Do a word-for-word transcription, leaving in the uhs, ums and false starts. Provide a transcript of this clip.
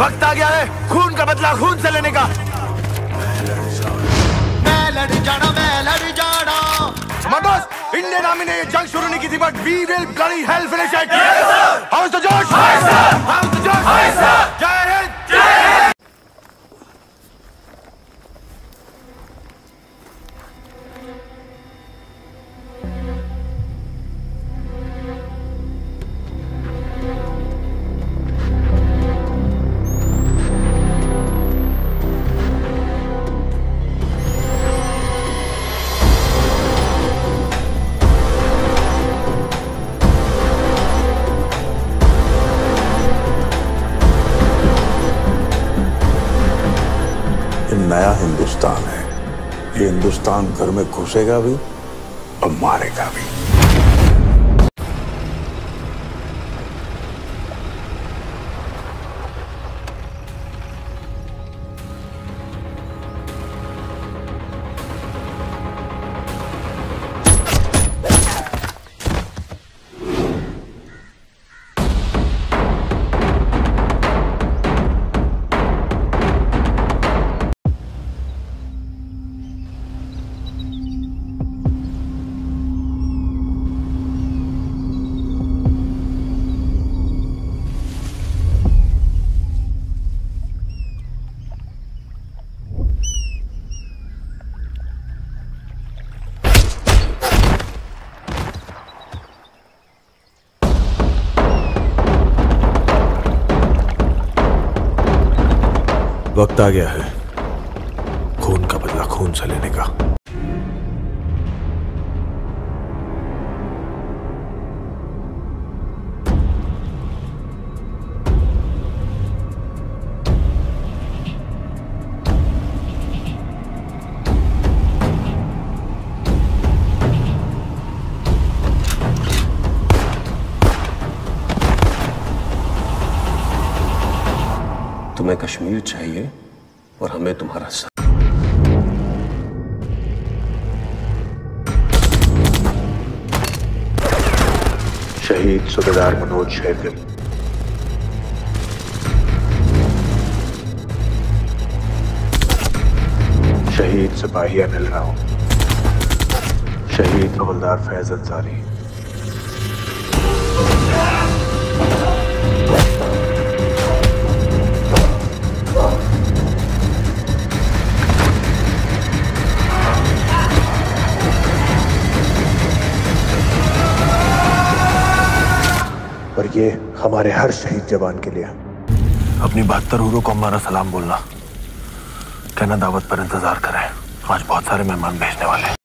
वक्त आ गया है खून का बदला खून से लेने का। मैं लड़ जाना मैं लड़ जाना। बॉस, इंडियन आर्मी ने ये जंग शुरू नहीं की थी, but we will bloody hell finish it. How's the जोश, हाउस द जोश। जय हिंद, जय हिंद। नया हिंदुस्तान है। ये हिंदुस्तान घर में घुसेगा भी और मारेगा भी। वक्त आ गया है खून का बदला खून से लेने का। तुम्हें कश्मीर चाहिए और हमें तुम्हारा सर। शहीद सूबेदार मनोज शेरगिल। शहीद सिपाही अनिल राव। शहीद हवलदार फैज अंसारी। और ये हमारे हर शहीद जवान के लिए। अपनी बहत्तर हुरों को हमारा सलाम बोलना, कहना दावत पर इंतजार करें, आज बहुत सारे मेहमान भेजने वाले हैं।